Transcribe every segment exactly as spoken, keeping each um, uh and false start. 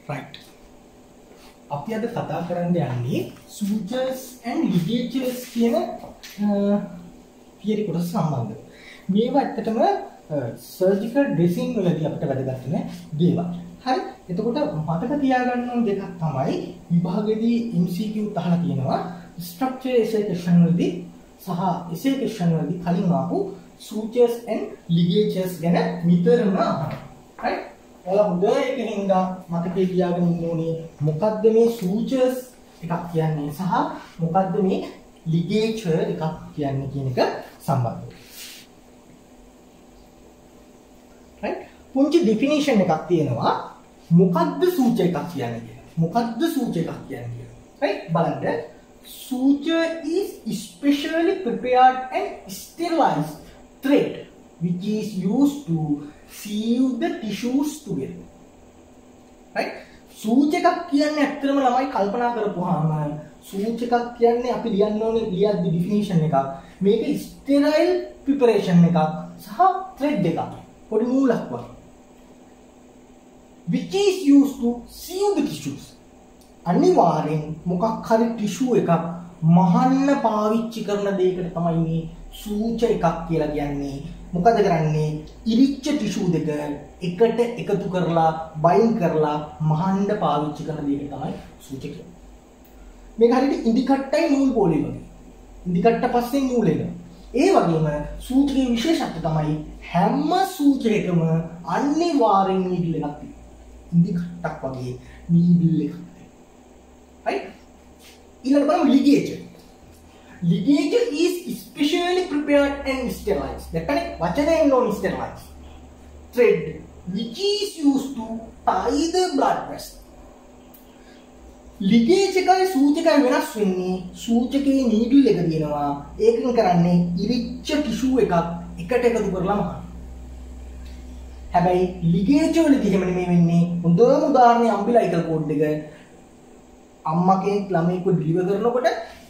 right. අපි අද කතා කරන්න යන්නේ sutures and ligatures කියන theory කොටස සම්බන්ධව. මේවා ඇත්තටම surgical dressing වලදී අපිට වැදගත් වෙන දේවල්. හරි. එතකොට මතක තියාගන්න ඕන දෙකක් තමයි විභාගයේදී M C Q අහලා තියෙනවා structure essay question වලදී සහ essay question වලදී කලින් ආපු sutures and ligatures ගැන නිතරම අහනවා. right. ඔයාලා හොඳ එකකින්ද මතකේ තියාගෙන ඉන්න ඕනේ මොකද්ද මේ sutures එකක් කියන්නේ සහ මොකද්ද මේ ligature එකක් කියන්නේ කියන එක සම්බන්ධව. right. පුංචි definition එකක් තියෙනවා මොකද්ද suture එකක් කියන්නේ කියලා. මොකද්ද suture එකක් කියන්නේ කියලා. right. බලන්න. Suture is specially prepared and sterilized thread which is used to seal the tissues together. right. suture එකක් කියන්නේ ඇත්තටම ළමයි කල්පනා කරපුවාම suture එකක් කියන්නේ අපි ලියන්න ඕනේ ලියද්දි definition එකක්. මේක sterile preparation එකක් සහ thread එකක්. පොඩි නූලක් වගේ. which is used to seal the tissues. අනිවාර්යෙන් මොකක් හරි ටිෂු එකක් මහන්න පාවිච්චි කරන දෙයකට තමයි මේ suture එකක් කියලා කියන්නේ. මොකද කරන්නේ ඉරිච්ච ටිෂු දෙක එකට එකතු කරලා බයින් කරලා මහන්න පාවිච්චි කරන දෙයකට තමයි suture කියන්නේ. මේක හරියට ඉදි කට්ටයි නූල් පොලේ වගේ. ඉදි කට්ට පස්සේ නූල් එනවා. ඒ වගේම suture ගේ විශේෂත්වය තමයි හැම suture එකම අනිවාර්යෙන් නීඩල් එකක් තියෙනවා. ඉදි කට්ටක් වගේ නීඩල් එකක්. right. ඊළඟට බලමු ligature. Ligature is specially prepared and sterilized. දැක්කනේ වචනයෙන් ඕන sterilized. Thread which is used to tie the blood vessel. ligature එකයි suture එකයි වෙනස් වෙන්නේ suture එකේ needle එක දිනනවා. ඒකෙන් කරන්නේ ඉරිච්ච ටිෂු එකක් එකට එකතු කරලා මහන්න. හැබැයි ligature වලදී එහෙම නෙමෙයි වෙන්නේ. හොඳම උදාහරණය umbilical cord එක. අම්මා කෙනෙක් ළමයෙක්ව ඩිලිවර් කරනකොට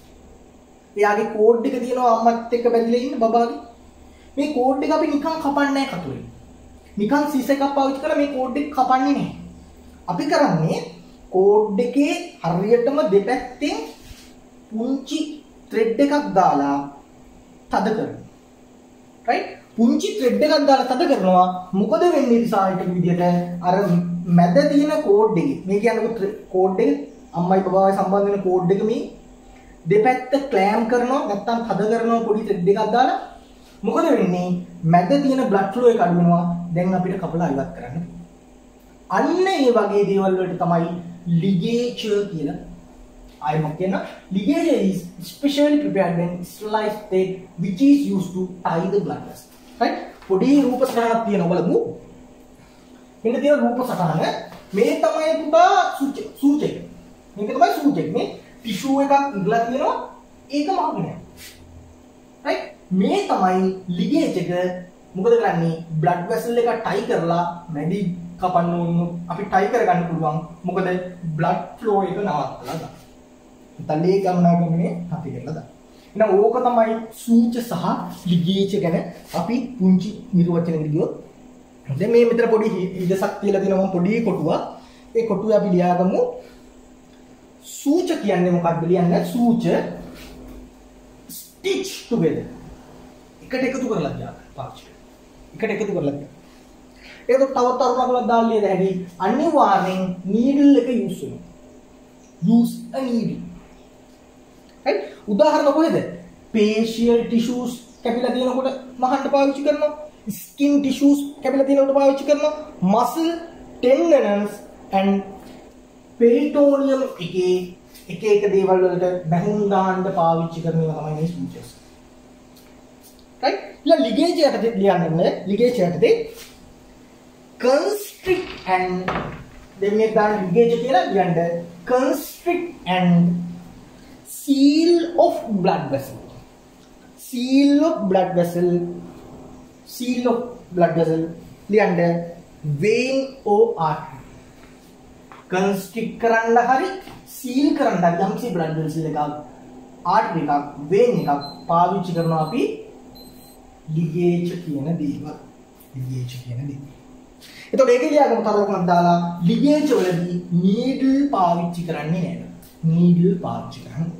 එයාගේ කෝඩ් එක තියෙනවා අම්මත් එක්ක බැඳලා ඉන්න බබාගේ. මේ කෝඩ් එක අපි නිකන් කපන්නේ නැහැ කතුරේ. නිකන් සීස එකක් පාවිච්චි කරලා මේ කෝඩ් එක කපන්නේ නැහැ. අපි කරන්නේ කෝඩ් එකේ හරියටම දෙපැත්තෙන් පුංචි ත්‍රෙඩ් එකක් දාලා තද කරනවා. right. පුංචි ත්‍රෙඩ් එකක් දාලා තද කරනවා. මොකද වෙන්නේ රිසල්ට් එක විදියට අර මැද තියෙන කෝඩ් එකේ මේ කියන්නේ කෝඩ් එක අම්මයි බබායි සම්බන්ධ වෙන කෝඩ් එක මේ දෙපැත්ත ක්ලෑම් කරනවා නැත්නම් තද කරනවා පොඩි ත්‍රෙඩ් එකක් දාලා මොකද වෙන්නේ මැද තියෙන බ්ලඩ් ෆ්ලෝ එක අඩු වෙනවා දැන් අපිට කපලා ඉවත් කරන්න අන්න ඒ වගේ දේවල් වලට තමයි ligature කියලා ආයෙ මොකද කියන ligature is specially prepared and sterilized thread which is used to tie the blood vessel. right. පොඩි රූප සටහනක් තියෙනවා බලමු. මෙන්න තියෙන රූප සටහන මේ තමයි පුතා suture. මේක තමයි suture එක. මේ ටිෂු එකක් ඉගලා තියෙනවා ඒක මහගෙන යනවා. right. මේ තමයි ligature එක. මොකද කරන්නේ blood vessel එක tie කරලා මැදි කපන්න ඕන අපි tie කරගන්න පුළුවන්. මොකද blood flow එක නවත්තලා දාන්න. තලේ ගමනාගමනේ අපි කරලා දාන්න. එහෙනම් ඕක තමයි suture සහ ligature ගැන අපි පුංචි නිර්වචනයකට ගියොත්. දැන් මේ මෙතන පොඩි ඉදසක් තියලා තියෙනවා මම පොඩි කොටුවක්. ඒ කොටුව අපි ලියාගමු. suture කියන්නේ මොකක්ද ලියන්න suture stitch together එකට එකතු කරලා තියාගන්න පාවිච්චි එකට එකතු කරලා තියාගන්න ඒක තව තරුණකලක් දාලා ලියද හැටි අනිවාර්යෙන් needle එක use වෙනවා use a needle right උදාහරණ කොහෙද facial tissues කැපිලා තියෙනකොට මහන්න පාවිච්චි කරනවා skin tissues කැපිලා තියෙනකොට පාවිච්චි කරනවා muscle tendons and peritoneum එකේ එක එක දේවල් වලට බැහැන් දාන්න පාවිච්චි කරනවා තමයි මේ sutures. right. ඊළඟ ligature එකට ලියන්නේ ligature එකටදී constrict and then මේ දාන ligature කියලා ලියන්න constrict and seal of blood vessel. seal of blood vessel seal of blood vessel ලියන්න vein or artery. constrict කරන්න හරි seal කරන්න හරි යම්සි blood vessel එකක් artery එකක් vein එකක් පාවිච්චි කරනවා අපි ligature කියන දේවල් ligature කියන දේ. එතකොට ඒකේ ලියාගමු තරමක් දාලා ලිගේජ් වලදී නීඩල් පාවිච්චි කරන්නේ නේද? නීඩල් පාවිච්චි කරන්නේ.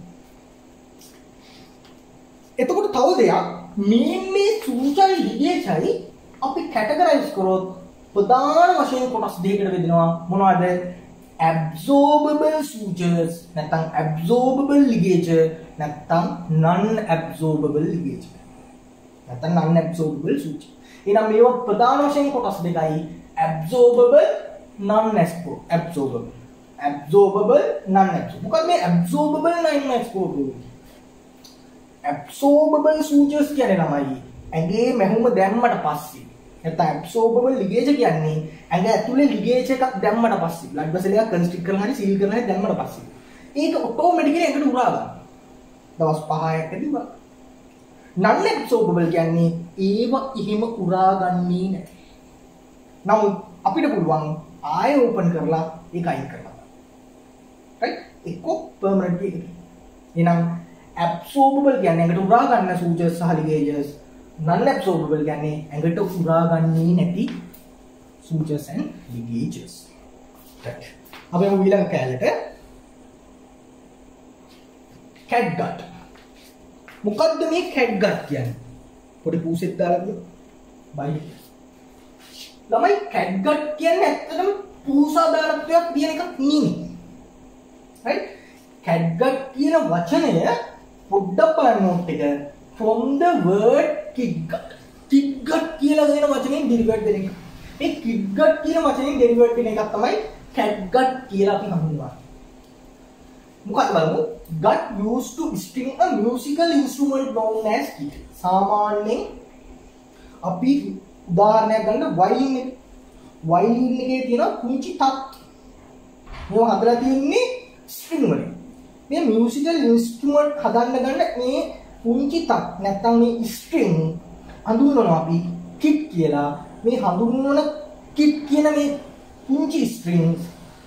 එතකොට තව දෙයක් මේ මේ සූචයි ලිගේජයි අපි කැටගරයිස් කරොත් ප්‍රධාන වශයෙන් කොටස් දෙකකට බෙදෙනවා. මොනවද? absorbable sutures නැත්නම් absorbable ligature නැත්නම් non absorbable ligature නැත්නම් non absorbable suture. එහෙනම් මේවා ප්‍රධාන වශයෙන් කොටස් දෙකයි. absorbable non absorbable absorbable non absorbable. මොකද මේ absorbable non absorbable absorbable sutures කියන්නේ ළමයි ඇඟේ මැහුම දැම්මට පස්සේ නැත්නම් absorbable ligation කියන්නේ ඇඟ ඇතුලේ ligation එකක් දැම්මට පස්සේ blood vessel එකක් constrict කරලා හරි seal කරලා හරි දැම්මට පස්සේ ඒක automatically ඇඟට උරා ගන්නවා. දවස් පහකදී උරා. non absorbable කියන්නේ ඒව එහෙම උරා ගන්නේ නැහැ. නමුත් අපිට පුළුවන් ආයෙ ඕපන් කරලා ඒක අයින් කරලා. right? ඒක permanent එකක්. එහෙනම් absorbable කියන්නේ ඇඟට උරා ගන්න sutures සහ ligages. non absorbable කියන්නේ ඇඟට උරා ගන්නේ නැති sutures and ligages. right. අපි යමු ඊළඟ කැලේට. catgut. මොකද්ද මේ catgut කියන්නේ? පොඩි පූසෙක් දාලා බලන්න. බයි. ළමයි catgut කියන්නේ ඇත්තටම පූසා දාලා ටිකක් තියෙන එකක් නෙමෙයි. right? catgut කියන වචනය පොඩ්ඩක් බලන්න ඕන එක from the word kitgut. kitgut කියලා දෙන වචනේ derivate වෙන එක. මේ kitgut කියන වචනේ derivate වෙන එකක් තමයි catgut කියලා අපි හඳුන්වන්නේ. මොකක්ද බලමු? gut used to string a musical instrument known as kit. සාමාන්‍යයෙන් අපි උදාහරණයක් ගන්න violin එක. violin එකේ තියෙන කුංචි තත්. මේවා හදලා තියෙන්නේ string වලින්. මේ musical instrument හදන්න ගන්න මේ කුංචි තත් නැත්නම් මේ string හඳුන්වනවා අපි kit කියලා. මේ හඳුන්වන kit කියන මේ කුංචි strings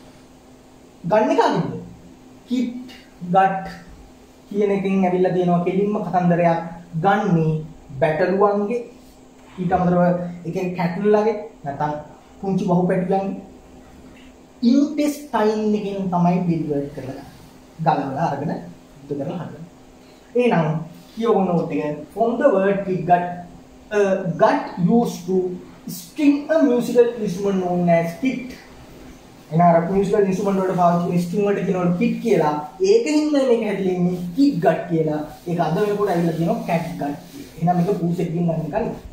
ගන්න කාගෙන්ද? kit gut කියන එකෙන් ඇවිල්ලා තියෙනවා කෙලින්ම කතන්දරයක් ගන්නේ බැටළුවන්ගේ ඊට අමතරව එකෙන් කැටුල්ලාගේ නැත්නම් කුංචි බහුපැටියන්ගේ intestine එකෙන් තමයි derivate කරලා ගලවලා අරගෙන යුද්ධ කරලා හදන්නේ. එහෙනම් කියවන උත් එක from the word kit gut uh, gut used to string a musical instrument known as kit. එනහර musical instrument වලට පාවිච්චි string වලට කියනවලු kit කියලා. ඒකෙන් මේක හැදිලා ඉන්නේ kit gut කියලා. ඒක අද වෙනකොට ඇවිල්ලා කියනවා cat gut කියලා. එහෙනම් මේක පූසෙකින් ගන්න එක නෙවෙයි.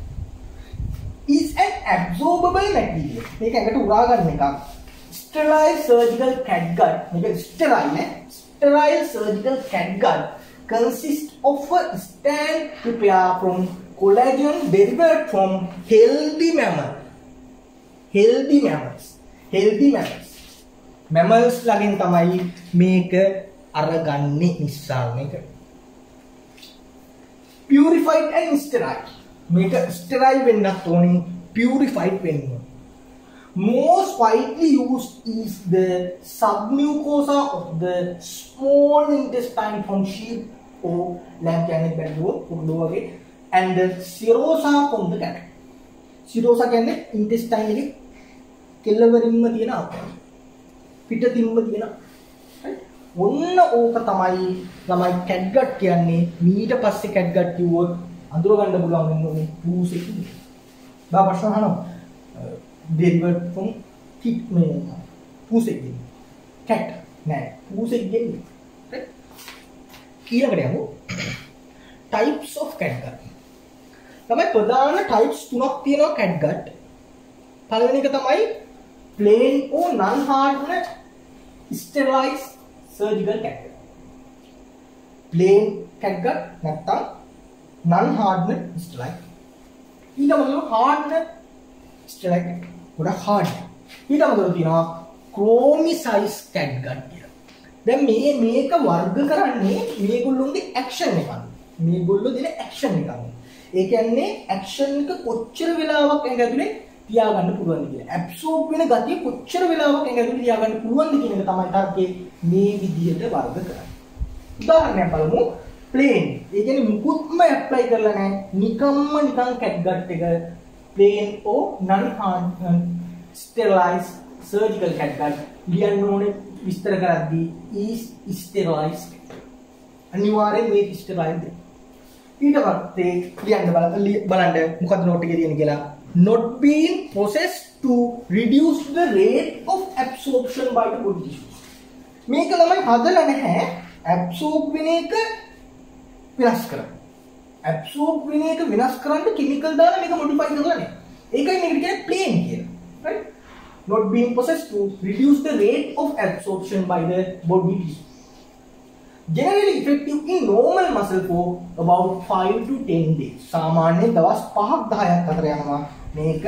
is an absorbable material. මේක ඇඟට උරා ගන්න එකක්. sterile surgical catgut. මේක sterile නේ. sterile surgical catgut consists of a stand prepared from collagen derived from healthy mammal. healthy mammals. healthy mammals. mammals ලාගෙන් තමයි මේක අරගන්නේ නිස්සාරණය කර. purified and sterile. මේක sterile වෙන්නත් ඕනේ, purified වෙන්න ඕනේ. Most widely used is the submucosa of the small intestine from sheep or lamb කියන්නේ බැලුවොත් පොඩ්ඩෝ වගේ and the serosa from the cat. serosa කියන්නේ intestine එකේ කෙළවරින්ම තියෙන ආකාරය. පිටතින්ම තියෙන. ඔන්න ඕක තමයි ළමයි catgut කියන්නේ. ඊට පස්සේ catgut කිව්වොත් අඳුර ගන්න පුළුවන් වෙන්නේ පූසෙක. බා ප්‍රශ්න අහනවා. derived from kit මේ පූසෙක්. cat නෑ පූසෙක් කියන්නේ. ඊළඟට යමු. types of catgut. තමයි ප්‍රධාන types තුනක් තියෙනවා catgut. පළවෙනි එක තමයි plain or non hardened sterilized surgical catgut. plain catgut නැත්නම් non hardened sterilized. ඊට අමතරව hardened sterilized ගොඩක් hard. ඊට අමතරව තියෙනවා chromicized catgut කියලා. දැන් මේ මේක වර්ග කරන්නේ මේගොල්ලෝගේ action එක. මේගොල්ලෝ දෙන action එක. ඒ කියන්නේ action එක කොච්චර වෙලාවක් ඇඟ ඇතුලේ තියාගන්න පුළුවන්ද කියලා. absorb වෙන ගතිය කොච්චර වෙලාවක් ඇඟ ඇතුලේ තියාගන්න පුළුවන්ද කියන එක තමයි තරකේ මේ විදිහට වර්ග කරන්නේ. උදාහරණයක් බලමු. plain. ඒ කියන්නේ මුකුත්ම apply කරලා නැහැ. නිකම්ම නිකන් catgut එක plain or non hard sterilized surgical catgut ලියන්න ඕනේ විස්තර කරද්දී is sterilized අනිවාර්යෙන් මේක sterilized ඊට පස්සේ ලියන්න බලන්න මොකද්ද නෝට් එකේ තියෙන්නේ කියලා not being processed to reduce the rate of absorption by the body tissue මේක ළමයි හදලා නැහැ absorb වෙන එක විනාශ කරන්න absorb වෙන එක විනාශ කරන්න කිමිකල් දාලා මේක modify කරලා නැහැ ඒකයි මේකට කියන්නේ plain කියලා right not being processed to reduce the rate of absorption by the body tissue generally effective in normal muscle for about five to ten days සාමාන්‍ය දවස් පහක් දහයක් අතර යනවා මේක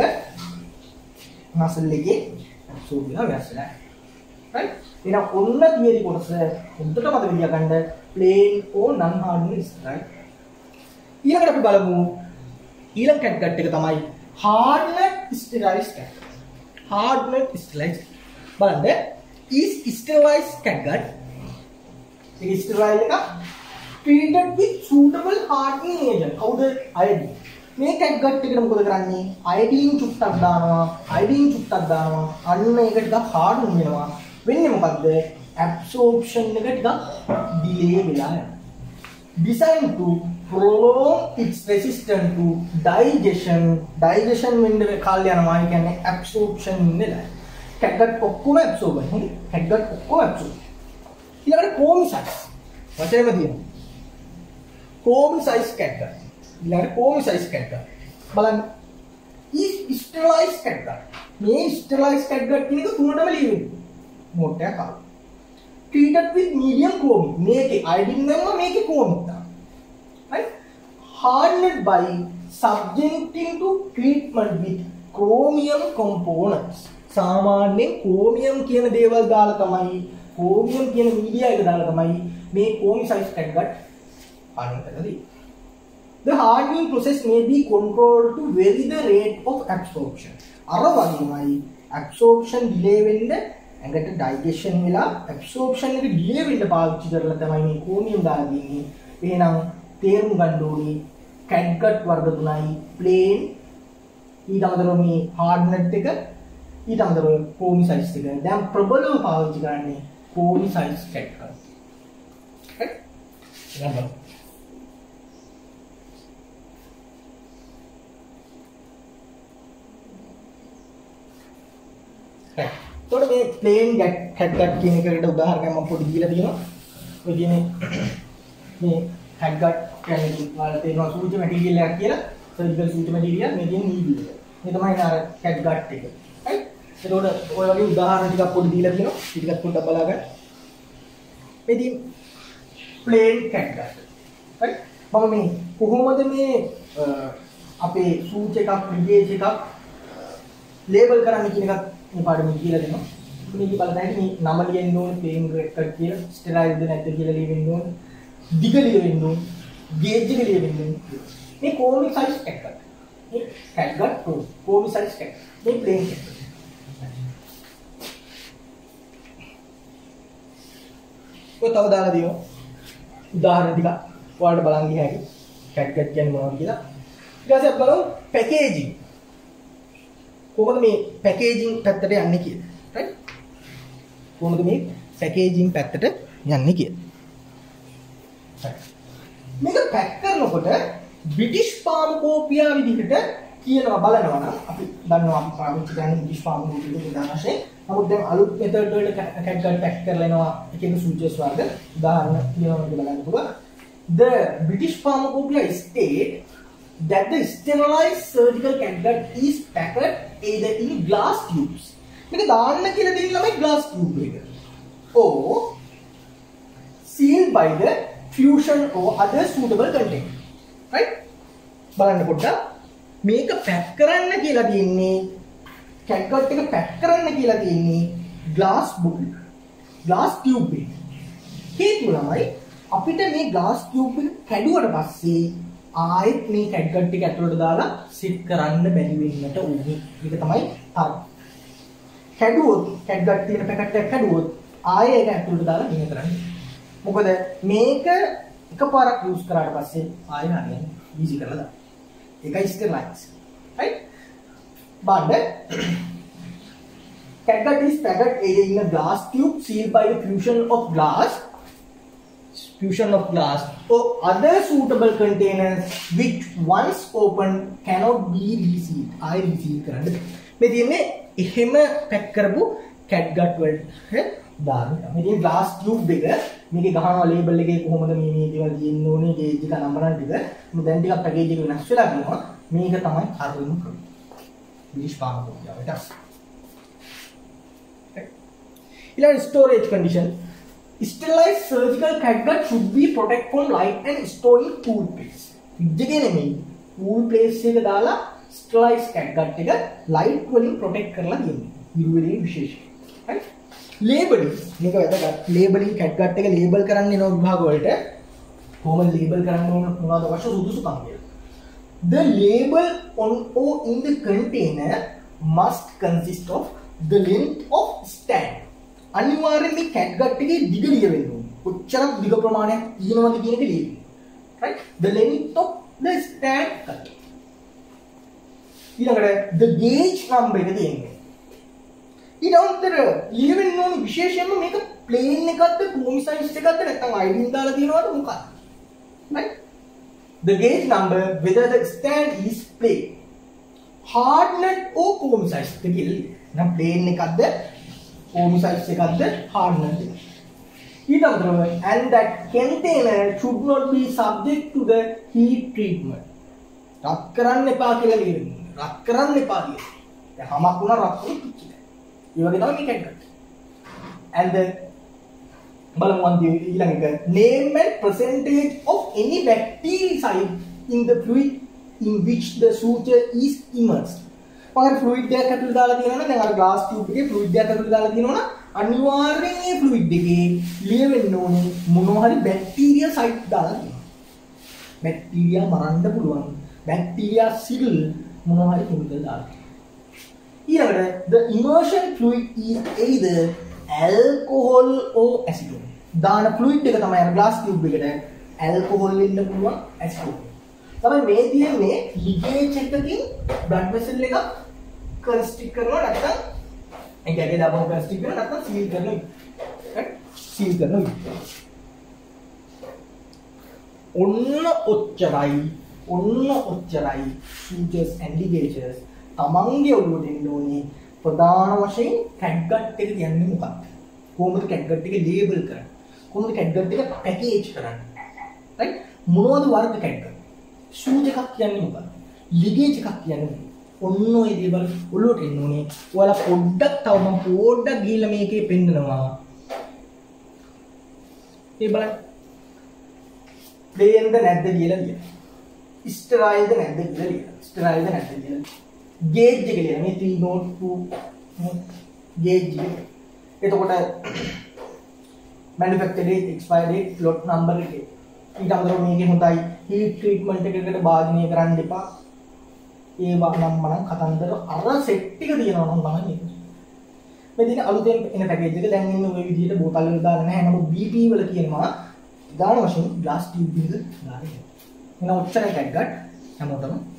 muscle එකේ absorb වෙනවා වැස්සලා right එහෙනම් ඔන්න තියෙදි කොටස හොඳට මතක තියාගන්න plain or non hardening right ඊළඟට අපි බලමු ඊළඟ catgut එක තමයි hardened sterilized catgut hardened sterilized බලන්න is sterilized catgut ඒක sterile එක treated with suitable hardening agent කවුද iodine මේ catgut එකට මොකද කරන්නේ iodine චුට්ටක් දානවා iodine චුට්ටක් දානවා අන්න ඒක ටිකක් harden වෙනවා වෙන්නේ මොකද්ද absorption එක ටිකක් delay වෙලා යනවා designed to prolong its resistance to digestion digestion වෙන්න කාලය යනවා ඒ කියන්නේ absorption වෙලා catgut ඔක්කොම absorb වෙනවා catgut ඔක්කොම absorb ඊළඟට comb size වචනේම තියෙනවා comb size catgut ඊළඟට comb size catgut බලන්න is sterilized catgut මේ sterilized catgut කියන එක තුනටම ලියවෙන්නේ මොට්ටයක් ආවා treated with medium combing මේකේ iodine නැම්ම මේකේ combing තමයි right hardened by subjecting to treatment with chromium components සාමාන්‍යයෙන් chromium කියන දේවල් දාලා තමයි chromium කියන මීඩියා එක දාලා තමයි මේ comb size catgut harden කරලා the hardening process may be controlled to vary the rate of absorption අර වගේමයි absorption delay වෙන්න ඇඟට digestion වෙලා absorption එක delay වෙන්න පාවිච්චි කරලා තමයි මේ chromium දාලා දෙන්නේ එහෙනම් තේරුම් ගන්න ඕනේ catgut වර්ග තුනයි plain ඊට අමතරව මේ hardened එක ඊට අමතරව comb size එක දැන් ප්‍රබලව පාවිච්චි කරන්නේ comb size catgut right ගන්න right තොර මේ plain catgut කියන එකට උදාහරණයක් මම පොඩි දීලා තියෙනවා ඔය කියන්නේ මේ catgut කියන්නේ වල තියෙනවා සූචි මැටීරියල් එකක් කියලා සර්ජිකල් සූචි මැටීරියල් මේ තියෙන නීඩල් එක. මේ තමයි අර catgut එක. right? ඒකෝට ඔය වගේ උදාහරණ ටිකක් පොඩි දීලා තියෙනවා. ටිකක් පොඩ්ඩක් බලාගන්න. මේ තියෙන plain catgut. right? මම මේ කොහොමද මේ අපේ සූචි එකක් විදේශ එකක් ලේබල් කරන්න කියන එකත් මේ පාඩමේ කියලා දෙනවා. මේක බලන්න මේ නම ලියන්න ඕනේ plain catgut කියලා, sterilized නැද්ද කියලා ලියන්න ඕනේ. දිග ලියන්න ඕනේ. gauge එක ලියන්න ඕනේ. මේ comb size catgut. මේ catgut comb comb size catgut. මේ plain catgut. ඔය තව දාලා දියෝ. උදාහරණ ටික ඔයාලට බලන් ගිය හැකි. catgut කියන්නේ මොනවද කියලා. ඊට පස්සේ අපි බලමු packaging. කොහොමද මේ packaging පැත්තට යන්නේ කියලා. right? කොහොමද මේ packaging පැත්තට යන්නේ කියලා. මේක පැක් කරනකොට බ්‍රිටිෂ් ෆාමකෝපියා විදිහට කියනවා බලනවා නම් අපි දන්නවා අපි පාවිච්චි කරන බ්‍රිටිෂ් ෆාමකෝපියා උදාහරණයක්. නමුත් දැන් අලුත් මෙතඩ් වලට catgut පැක් කරලා එනවා එක එක සූචස් වර්ග උදාහරණ කියනවා බලන්න පුළුවන්. The British Pharmacopoeia state that the sterilized surgical catgut is packed either in glass tubes. මේක දාන්න කියලා දෙන්නේ ළමයි glass tube එක. or sealed by the fusion or other suitable container. right? බලන්න පොඩ්ඩක් මේක පැක් කරන්න කියලා තියෙන්නේ catgut එක පැක් කරන්න කියලා තියෙන්නේ glass bottle glass tube එක. හේතුව ළමයි අපිට මේ glass tube එක කැඩුවට පස්සේ ආයෙත් මේ catgut ටික ඇතුළට දාලා සිට් කරන්න බැරි වෙන්නට ඕනේ. මේක තමයි තරම. කැඩුවොත් catgut තියෙන පැකට් එක කැඩුවොත් ආයෙ ඒක ඇතුළට දාලා මෙහෙ කරන්න. මොකද මේක එකපාරක් යූස් කරාට පස්සේ ආයෙ හරියන්නේ easy කරලා දාන්න. ඒකයි sterilized. right? බඩ catgut is packed in a glass tube sealed by the fusion of glass fusion of glass or other suitable containers which once opened cannot be resealed. I reseal කරන්න. මේ තියෙන්නේ එහෙම pack කරපු catgut වලට දාන්න. මේ තියෙන glass tube එක මේකේ ගහනවා label එකේ කොහොමද මේ මේ දේවල් තියෙන්න ඕනේ gauge එක නම්බරන් ටික. මේ දැන් ටිකක් package එක වෙනස් වෙලා තියෙනවා. මේක තමයි හරියම ක්‍රමය. British pharmacopoeia. ඊළඟ storage condition. Sterilized surgical catgut should be protected from light and stored in cool place. ඉජ්ජගේ නෙමෙයි. cool place එක දාලා sterilized catgut එක light වලින් protect කරලා දෙන්නේ. ඉරුවලින් විශේෂයි. හරි? labeling මේක වැදගත්. labeling catgut එක label කරන්න එන විභාග වලට කොහොමද label කරන්න ඕන මොනවද අවශ්‍ය සුදුසුකම් කියලා. The label on or in the container must consist of the length of stand. අනිවාර්යෙන් මේ catgut එකේ දිග ලියවෙන්න ඕනේ. කොච්චරක් දිග ප්‍රමාණයක් තියෙනවද කියන එක ලියන්න. right? The length of the stand cut. ඊළඟට the gauge number එක තියෙනවා. ඊට අමතරව ලියවෙන්න ඕනේ විශේෂයෙන්ම මේක plain එකක්ද chrome size එකක්ද නැත්නම් iodine දාලා තියෙනවද මොකක්ද? right? The gauge number whether the stand is plain, hardened or chrome size එක කියලා. නම් plain එකක්ද chrome size එකක්ද hardened එකක්ද? ඊට අමතරව and that container should not be subject to the heat treatment. රත් කරන්න එපා කියලා ලියන්නේ. රත් කරන්න එපා කියන්නේ. දැන් හැමක් උනා රත් වුණොත් කිච්චිද. ඒ වගේ තමයි මේක ගන්න. And the බලමු අන්ති ඊළඟ එක name and percentage of any bactericide in the fluid in which the suture is immersed. පහර fluid එකක් ඇතුළේ දාලා තියෙනවනේ දැන් අර glass tube එකේ fluid එකක් ඇතුළේ දාලා තියෙනවනේ අනිවාර්යෙන් මේ fluid එකේ ලියවෙන්න ඕනේ මොනවා හරි bacteria site දාලා තියෙනවා. bacteria මරන්න පුළුවන් bacteria sill මොනවා හරි chemical දාලා. ඊළඟට the immersion fluid is either alcohol or acetone. දාන fluid එක තමයි අර glass tube එකට alcohol වෙන්න පුළුවන් acetone. තමයි මේ තියෙන්නේ leakage එකකින් blood vessel එක constrict කරනවා නැත්නම් ඒ කියන්නේ දාපම constrict කරනවා නැත්නම් seal කරනවා. right? seal කරනවා. ඔන්න ඔච්චරයි ඔන්න ඔච්චරයි sutures and ligatures තමන්ගේ ඔළුවට එන්න ඕනේ ප්‍රධාන වශයෙන් catgut එක කියන්නේ මොකක්ද? කොහොමද catgut එක label කරන්නේ? කොහොමද catgut එක package කරන්නේ? right? මොනවද වර්ග catgut? සූජ එකක් කියන්නේ මොකක්ද? ligate එකක් කියන්නේ මොකක්ද? ඔන්න ඔය දේවල් ඔළුවට එන්න ඕනේ. ඔයාලා පොඩ්ඩක් තව මම පොඩ්ඩක් ගිහිල්ලා මේකේ පෙන්නනවා. මේ බලන්න. plain ද නැද්ද කියලා ලියන්න. sterile ද නැද්ද කියලා ලියන්න. sterile ද නැද්ද කියලා. gauge එක ලියන්න. මේ three note two gauge එක. එතකොට manufacture date, expire date, lot number එක. ඊට අමතරව මේකේ හොඳයි heat treatment එකකට භාජනය කරන්න එපා. ඒවා නම් මම කතන්දර අර සෙට් එක තියෙනවා නම් තමයි මේක. මේ දින අලුතෙන් එන පැකේජ් එක දැන් ඉන්නේ ওই විදිහට බෝතල් වල දාලා නැහැ. නමුත් B P වල කියනවා දාන වශයෙන් glass tube එක දාලා. එන ඔච්චර catgut හැමෝටම